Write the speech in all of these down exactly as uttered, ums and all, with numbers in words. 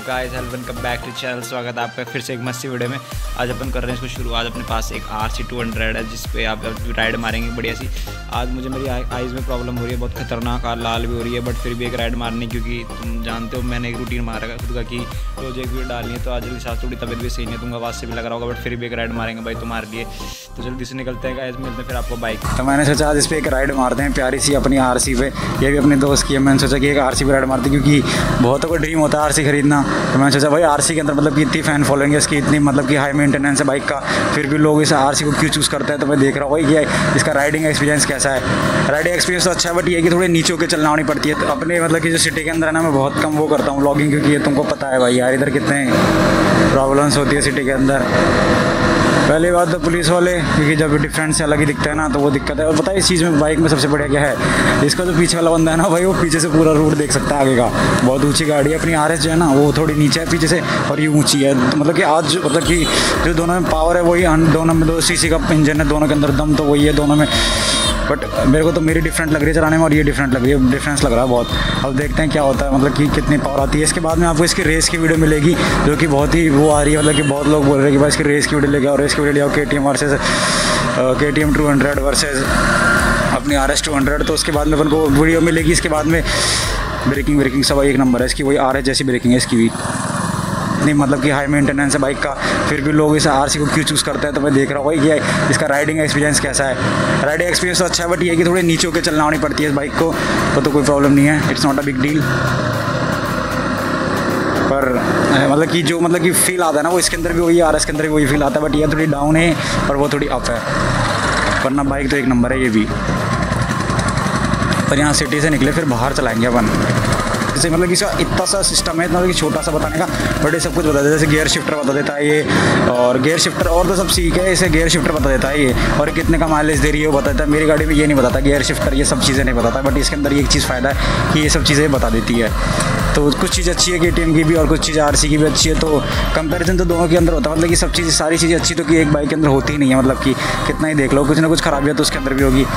Guys welcome back to channel. स्वागत है आपका फिर से एक मस्ती वीडियो में। आज अपन कर रहे हैं इसको शुरू। आज अपने पास एक आर सी टू हंड्रेड है जिस पे आप राइड मारेंगे बढ़िया सी। आज मुझे मेरी आइज़ में प्रॉब्लम हो रही है, बहुत खतरनाक लाल भी हो रही है, बट फिर भी एक राइड मारनी, क्योंकि तुम जानते हो मैंने एक रूटीन मारा है खुद का कि रोज एक वीडियो डालनी है। तो आज जल्दी साथ थोड़ी तबीयत भी सही नहीं है, तुमको आवाज़ से भी लग रहा होगा, बट फिर भी एक राइड मारेंगे भाई तुम्हारे लिए। तो जल्दी से निकलते हैं गाइस, मिलते हैं फिर आपको बाइक। तो मैंने सोचा आज इस पर एक राइड मारते हैं प्यारी सी अपनी आर सी पे। ये भी अपने दोस्त की है, मैंने सोचा कि एक आर सी पे राइड मारते हैं, क्योंकि बहुतों का ड्रीम होता है आर सी खरीदना। तो मैंने सोचा भाई आर सी के अंदर मतलब कि इतनी फ़ैन फॉलोइंग है इसकी, इतनी मतलब कि हाई मेंटेनेंस है बाइक का, फिर भी लोग इस आर सी को क्यों चूज़ करते हैं। तो मैं देख रहा हूँ भाई ये इसका राइडिंग एक्सपीरियंस कैसा है। राइडिंग एक्सपीरियंस तो अच्छा है, बट ये कि थोड़ी नीचे होकर चलना होनी पड़ती है। तो अपने मतलब कि जो सिटी के अंदर है ना, मैं बहुत कम वो करता हूँ व्लॉगिंग, क्योंकि ये तुमको पता है भाई यार इधर कितने प्रॉब्लम्स होती है सिटी के अंदर। पहली बात तो पुलिस वाले, क्योंकि जब डिफरेंट से अलग ही दिखता है ना, तो वो दिक्कत है। और पता है इस चीज़ में बाइक में सबसे बढ़िया क्या है, इसका जो पीछे वाला बंदा है ना भाई, वो पीछे से पूरा रूट देख सकता है आगे का। बहुत ऊंची गाड़ी है अपनी आर एस जो है ना, वो थोड़ी नीचे है पीछे से और ये ऊंची है। तो मतलब कि आज मतलब कि जो दोनों में पावर है वही, दोनों में दो सी सी का इंजन है, दोनों के अंदर दम तो वही है दोनों में। बट मेरे को तो मेरी डिफरेंट लग रही है चलाने में और ये डिफरेंट लग रही है, डिफरेंस लग रहा है बहुत। अब देखते हैं क्या होता है, मतलब कि कितनी पावर आती है। इसके बाद में आपको इसकी रेस की वीडियो मिलेगी, जो कि बहुत ही वो आ रही है, मतलब कि बहुत लोग बोल रहे हैं कि भाई इसकी रेस की वीडियो लेके आओ, रेस की वीडियो ले आओ, KTM versus KTM two hundred versus अपनी आर एस टू हंड्रेड। तो उसके बाद में अपन को वीडियो मिलेगी। इसके बाद में ब्रेकिंग ब्रेकिंग सब एक नंबर है इसकी, वही आर एस जैसी ब्रेकिंग है इसकी भी। नहीं मतलब कि हाई मेंटेनेंस है बाइक का, फिर भी लोग इस आर सी को क्यों चूज़ करते हैं। तो मैं देख रहा हूँ भाई ये इसका राइडिंग एक्सपीरियंस कैसा है। राइडिंग एक्सपीरियंस तो अच्छा है, बट ये कि थोड़ी नीचे होकर चलना होनी पड़ती है इस बाइक को, तो, तो कोई प्रॉब्लम नहीं है, it's not a big deal. पर मतलब कि जो मतलब कि फील आता है ना, वो इसके अंदर भी वही आर एस के अंदर भी वही फील आता है, बट ये थोड़ी डाउन है और वो थोड़ी अप है, वरना बाइक तो एक नंबर है ये भी। पर यहाँ सिटी से निकले फिर बाहर चलाएंगे अपन। जैसे मतलब कि इसका इतना सा सिस्टम है, मतलब कि छोटा सा बताने का, बट ये सब कुछ बता देता है। जैसे गियर शिफ्टर बता देता है ये, और गियर शिफ्टर और तो सब सीख है, इसे गियर शिफ्टर बता देता है ये, और कितने का माइलेज दे रही है वो बता देता है। मेरी गाड़ी में ये नहीं बताता, गियर शिफ्टर ये सब चीज़ें नहीं बताता, बट इसके अंदर एक चीज़ फ़ायदा है कि ये सब चीज़ें बता देती है। तो कुछ चीज़ अच्छी है के टी एम की भी, और कुछ चीज़ आर सी की भी अच्छी है। तो कंपैरिजन तो दोनों के अंदर होता है, मतलब कि सब चीज़ सारी चीज़ें अच्छी तो कि एक बाइक के अंदर होती ही नहीं है। मतलब कि कितना ही देख लो, कुछ ना कुछ खराबियाँ तो उसके अंदर भी होगी।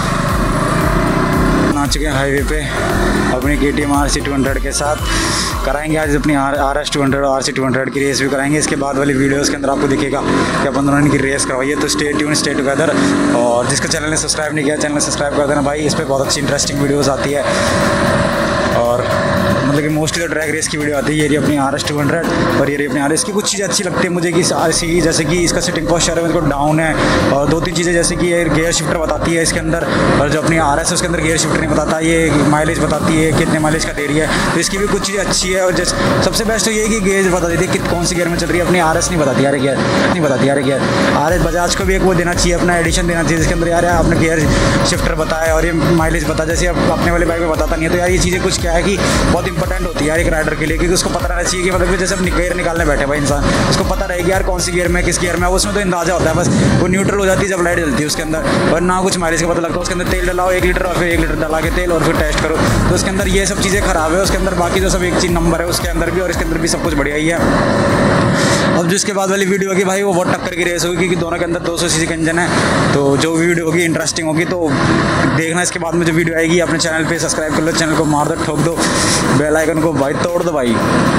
आ चुके हैं हाईवे पे अपनी KTM R C two hundred के साथ। कराएंगे आज अपनी R R S two hundred और आर सी टू हंड्रेड की रेस भी कराएंगे। इसके बाद वाली वीडियोस के अंदर आपको दिखेगा कि अपन दोनों ने की रेस करवाई है। तो स्टे ट्यून, स्टे टुगेदर। और जिसका चैनल ने सब्सक्राइब नहीं किया, चैनल सब्सक्राइब कर देना भाई, इस पर बहुत अच्छी इंटरेस्टिंग वीडियोज़ आती है। और मतलब कि मोस्टली तो ड्रैग रेस की वीडियो आती है। ये रही अपनी आर एस टू हंड्रेड और ये रही अपनी आर एस की। कुछ चीज़ें अच्छी लगती है मुझे कि आर सी की, जैसे कि इसका सिटिंग पोस्चर है, मेरे को डाउन है, और दो तीन चीज़ें जैसे कि ये गियर शिफ्टर बताती है इसके अंदर, और जो अपनी आर एस है उसके अंदर गियर शिफ्टर नहीं बताता, ये माइलेज बताती है कितने माइलेज का दे रही है। तो इसकी भी कुछ चीज़ें अच्छी है। और जैसे सबसे बेस्ट तो ये कि गियर बता देती है कि कौन सी गियर में चल रही है। अपनी आर एस नहीं बताती यार, गियर नहीं बताती यार गियर। आर एस बजाज को भी एक वो देना चाहिए, अपना एडिशन देना चाहिए जिसके अंदर यार आपने गियर शिफ्टर बताया और ये माइलेज बता, जैसे अब अपने वाले बाइक में बताता नहीं है। तो यार ये चीज़ें कुछ क्या है कि बहुत इंपॉर्टेंट होती है यार एक राइडर के लिए, क्योंकि उसको पता रहना चाहिए कि मतलब जैसे अब गियर निकालने बैठे भाई इंसान, उसको पता रहेगी यार कौन सी गियर में किस गियर में। उसमें तो अंदाजा होता है, बस वो न्यूट्रल हो जाती है जब लाइट जलती है उसके अंदर, और ना कुछ माइलेज का पता लगता है। उसके अंदर तेल डलाओ एक लीटर और फिर एक लीटर डला के तेल और फिर टेस्ट करो, तो उसके अंदर ये सब चीज़ें खराब है। उसके अंदर बाकी जो सब एक चीज़ नंबर है उसके अंदर भी, और इसके अंदर भी सब कुछ बढ़िया ही है। अब जो इसके बाद वाली वीडियो होगी भाई वो बहुत टक्कर की रेस होगी, क्योंकि दोनों के अंदर दो सौ सीसी का इंजन है। तो जो वीडियो होगी इंटरेस्टिंग होगी, तो देखना। इसके बाद में जो वीडियो आएगी अपने चैनल पे सब्सक्राइब कर लो, चैनल को मार दो, ठोक दो बेल आइकन को भाई, तोड़ दो भाई।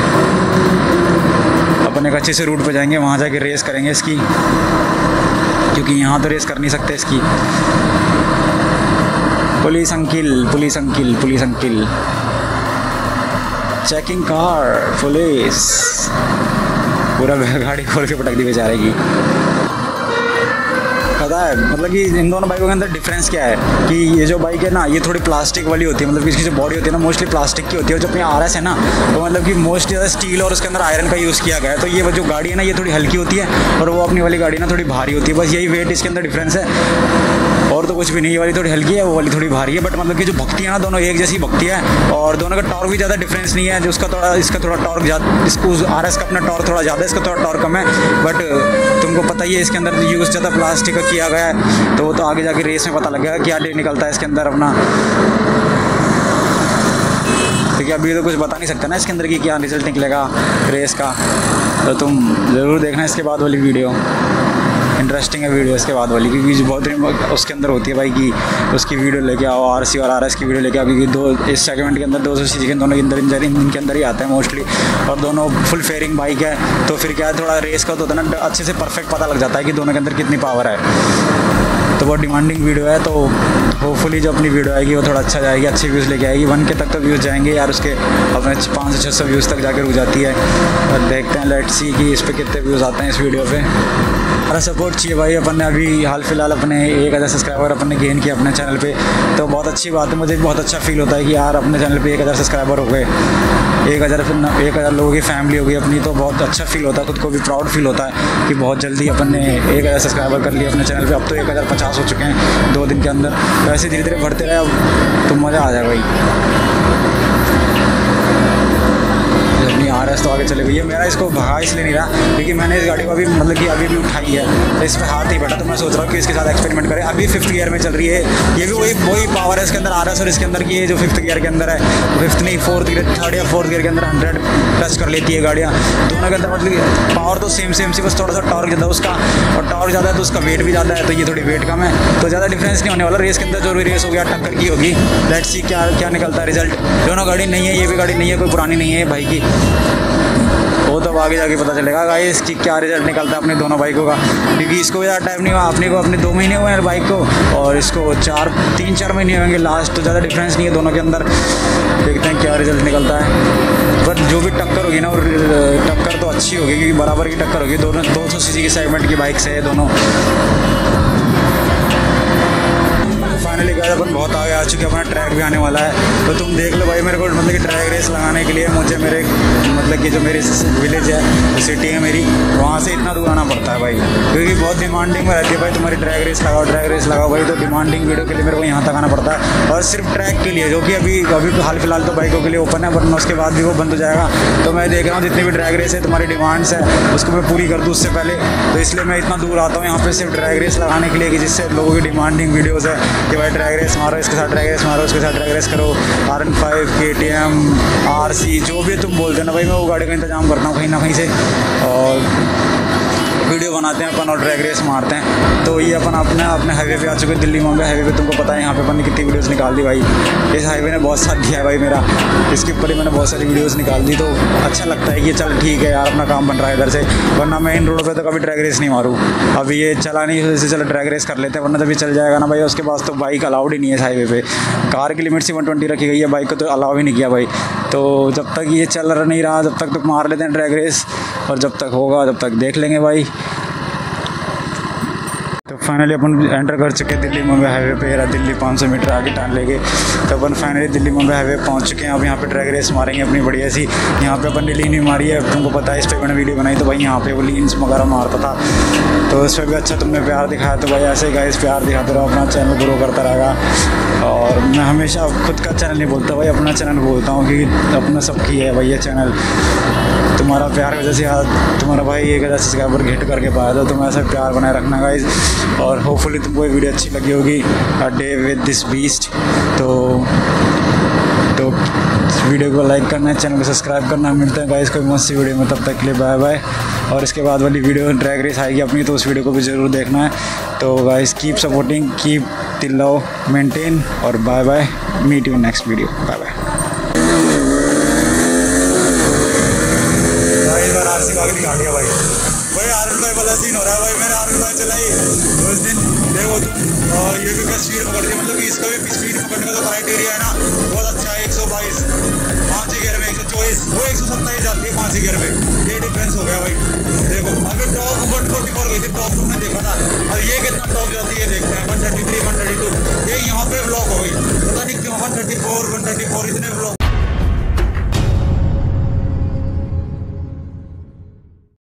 अपन एक अच्छे से रूट पे जाएंगे, वहाँ जाके रेस करेंगे इसकी, क्योंकि यहाँ तो रेस कर नहीं सकते इसकी। Police uncle, police uncle, police uncle, checking car, police पूरा गाड़ी खोल के पटक दी बेचारे की। पता है मतलब कि इन दोनों बाइकों के अंदर डिफरेंस क्या है कि ये जो बाइक है ना, ये थोड़ी प्लास्टिक वाली होती है, मतलब कि इसकी जो बॉडी होती है ना मोस्टली प्लास्टिक की होती है। और जो अपनी आर एस है ना, तो मतलब कि मोस्टली ज़्यादा स्टील और उसके अंदर आयरन का यूज़ किया गया है। तो ये जो गाड़ी है ना, ये थोड़ी हल्की होती है, और वो अपनी वाली गाड़ी ना थोड़ी भारी होती है। बस यही वेट इसके अंदर डिफरेंस है, और तो कुछ भी नहीं। ये वाली थोड़ी हल्की है, वो वाली थोड़ी भारी है, बट मतलब कि जो भक्ति है ना, दोनों एक जैसी भक्ति है, और दोनों का टॉर्क भी ज़्यादा डिफरेंस नहीं है। जो उसका थोड़ा इसका थोड़ा टॉर्क ज़्यादा, इसको आर एस का अपना टॉर्क थोड़ा ज़्यादा है, इसका थोड़ा टॉर्क कम है। बट तुमको पता ही है इसके अंदर यूज़ ज़्यादा प्लास्टिक का किया गया है, तो वो तो आगे जाके रेस में पता लगेगा क्या डे निकलता है इसके अंदर अपना। क्योंकि अभी तो कुछ बता नहीं सकता ना इसके अंदर कि क्या रिजल्ट निकलेगा रेस का। तो तुम ज़रूर देखना इसके बाद वाली वीडियो, इंटरेस्टिंग है वीडियो इसके बाद वाली, क्योंकि बहुत उसके अंदर होती है भाई कि उसकी वीडियो लेके आओ, आरसी और आरएस की वीडियो लेके आओ, क्योंकि दो इस सेगमेंट के अंदर दो सौ सीसी के दोनों के अंदर इनके अंदर ही आते हैं मोस्टली, और दोनों फुल फेयरिंग बाइक है, तो फिर क्या है थोड़ा रेस का तो होता है ना, अच्छे से परफेक्ट पता लग जाता है कि दोनों के अंदर कितनी पावर है। तो बहुत डिमांडिंग वीडियो है, तो होपफुली जो अपनी वीडियो आएगी वो थोड़ा अच्छा जाएगी, अच्छे व्यूज़ लेके आएगी। वन के तक तो व्यूज़ जाएंगे यार, उसके अपने पाँच सौ छः सौ व्यूज़ तक जाकर रुक जाती है। और देखते हैं, लेट्स सी कि इस पर कितने व्यूज़ आते हैं इस वीडियो पे। हमारा सपोर्ट चाहिए भाई। अपन ने अभी हाल फिलहाल अपने एक हज़ार सब्सक्राइबर अपन ने गेन किया अपने चैनल पे, तो बहुत अच्छी बात है। मुझे बहुत अच्छा फील होता है कि यार अपने चैनल पे एक हज़ार सब्सक्राइबर हो गए, एक हज़ार फिर एक हज़ार लोगों की फैमिली हो गई अपनी, तो बहुत अच्छा फील होता है, खुद को भी प्राउड फील होता है कि बहुत जल्दी अपन ने एक हज़ार सब्सक्राइबर कर लिए अपने चैनल पे। अब तो एक हज़ार पचास हो चुके हैं दो दिन के अंदर, वैसे धीरे धीरे बढ़ते रहे, अब तो मज़ा आ जाए भाई। अपनी आर एस तो आगे चले गई है। मेरा इसको भगा इसलिए नहीं रहा क्योंकि मैंने इस गाड़ी को अभी मतलब कि अभी भी उठाई है, तो इस पर हाथ ही बैठा, तो मैं सोच रहा हूँ कि इसके साथ एक्सपेरिमेंट करें। अभी फिफ्थ गियर में चल रही है, ये भी वही वही पावर है इसके अंदर आर एस, और इसके अंदर की ये जो फिफ्थ गियर के अंदर है, फिफ्थ नहीं फोर्थ गियर, थर्ड या फोर्थ गियर के अंदर हंड्रेड टच कर लेती है गाड़ियाँ दोनों के अंदर। मतलब पावर तो सेम सेम सी, बस थोड़ा सा टॉर्क ज़्यादा उसका, और टॉर्क ज़्यादा है तो उसका वेट भी ज़्यादा है, तो ये थोड़ी वेट कम है, तो ज़्यादा डिफरेंस नहीं होने वाला। रेस के अंदर जो भी रेस हो गया टक्कर की होगी, लेट्स सी क्या क्या निकलता है रिजल्ट। दोनों गाड़ी नहीं है, ये भी गाड़ी नहीं है, कोई पुरानी नहीं है भाई की, वो तो आगे जाके पता चलेगा गाइस कि क्या रिजल्ट निकलता है अपने दोनों बाइकों का, क्योंकि इसको ज़्यादा टाइम नहीं हुआ, अपने को अपने दो महीने हुए हैं बाइक को, और इसको चार तीन चार महीने होंगे लास्ट, तो ज़्यादा डिफरेंस नहीं है दोनों के अंदर। देखते हैं क्या रिजल्ट निकलता है, बट जो भी टक्कर होगी ना, और टक्कर तो अच्छी होगी क्योंकि बराबर की टक्कर होगी, दोनों दो सौ सी सी की सेगमेंट की बाइक से है दोनों। फाइनली गाइस अपन बहुत आगे आ चुके हैं, अपना ट्रैक भी आने वाला है, तो तुम देख लो भाई। मेरे को मतलब कि ट्रैक रेस लगाने के लिए मुझे मेरे मतलब कि जो मेरी विलेज है, सिटी है मेरी, वहाँ से इतना दूर आना पड़ता है भाई, क्योंकि बहुत डिमांडिंग में रहती है भाई तुम्हारी ट्रैक रेस लगाओ ट्रैक रेस लगाओ भाई, तो डिमांडिंग वीडियो के लिए मेरे को यहाँ तक आना पड़ता है, और सिर्फ ट्रैक के लिए, जो कि अभी अभी हाल फिलहाल तो बाइकों के लिए ओपन है, वरना उसके बाद भी वो बंद हो जाएगा। तो मैं देख रहा हूँ जितनी भी ट्रैक रेस है तुम्हारी डिमांड्स है उसको मैं पूरी कर दूँ उससे पहले, तो इसलिए मैं इतना दूर आता हूँ यहाँ पे सिर्फ ट्रैक रेस लगाने के लिए, कि जिससे लोगों की डिमांडिंग वीडियोज़ है कि भाई ट्रैक रेस मारो, इसके साथ ट्रैक रेस मारो, उसके साथ ट्रैक रेस करो, R N five, KTM, R C, जो भी तुम बोलते हो ना भाई, मैं वो गाड़ी का इंतजाम करता हूँ कहीं ना कहीं से, और वीडियो बनाते हैं अपन और ट्रैक रेस मारते हैं। तो ये अपन अपने अपने हाईवे पे आ चुके हैं, दिल्ली मुंबई हाईवे पे। तुमको पता है यहाँ पे अपन ने कितनी वीडियोस निकाल दी भाई, इस हाईवे ने बहुत साथ दिया है भाई मेरा, इसके ऊपर ही मैंने बहुत सारी वीडियोस निकाल दी, तो अच्छा लगता है कि चल ठीक है यार अपना काम बन रहा है इधर से, वरना मैं इन रोडों पे तो कभी ट्रैक रेस नहीं मारूँ। अभी ये चला नहीं, वजह से चलो ट्रैक रेस कर लेते हैं, वरना तभी चल जाएगा ना भाई। उसके पास तो बाइक अलाउड ही नहीं है इस हाईवे पे, कार की लिमिट से वन ट्वेंटी रखी गई है, बाइक को तो अलाउ ही नहीं किया भाई। तो जब तक ये चल नहीं रहा जब तक तो मार लेते हैं ट्रैक रेस, और जब तक होगा जब तक देख लेंगे भाई। तो फाइनली अपन एंटर कर चुके हैं दिल्ली मुंबई हाईवे पे, यार दिल्ली पाँच सौ मीटर आगे टान लेंगे, तो अपन फाइनली दिल्ली मुंबई हाईवे पहुंच चुके हैं। अब यहाँ पे ट्रैक रेस मारेंगे अपनी बढ़िया सी। यहाँ पे अपन ने लीन ही मारी है, तुमको पता है, इस पर मैंने वीडियो बनाई, तो भाई यहाँ पे वो लीन्स वगैरह मारता था, तो इस पर भी अच्छा तुमने प्यार दिखाया, तो भाई ऐसे ही गाइस प्यार दिखाते रहो, अपना चैनल ग्रो करता रहेगा। और मैं हमेशा खुद का चैनल नहीं बोलता भाई, अपना चैनल बोलता हूँ, क्योंकि अपना सबकी है भाई ये चैनल। तुम्हारा प्यार वजह से आज तुम्हारा भाई एक हज़ार सब्सक्राइबर हिट करके पाया था, तुम ऐसा प्यार बनाए रखना गाइस। और होपफुली तुमको ये वीडियो अच्छी लगी होगी, a day with this beast. तो तो वीडियो को लाइक करना है, चैनल को सब्सक्राइब करना। मिलते हैं गाइस कोई मस्त सी वीडियो में, तब तक के लिए बाय बाय। और इसके बाद वाली वीडियो ट्रैक रेस आएगी अपनी, तो उस वीडियो को भी ज़रूर देखना है। तो guys keep supporting, keep the love maintain, और bye bye, meet you next video, bye bye. भाई गाड़ियाँ भाई भाई आर एन फाइव वाला सीन हो रहा है भाई, मैंने आर एन फाइव चलाई उस दिन, देखो तुम, और ये भी स्पीड पकड़ दी, मतलब कि इसका भी स्पीड पकड़ने का जो क्राइटेरिया है ना बहुत अच्छा है। एक सौ बाईस पाँच ही गियर में, एक सौ चौबीस वो एक सौ सत्ताईस जाती है पाँच ही गियर में, ये डिफरेंस हो गया भाई। देखो अभी टॉप वन फोर्टी फोर गई थी टॉप, तुमने देखा था, अब ये कितना टॉप जाती है।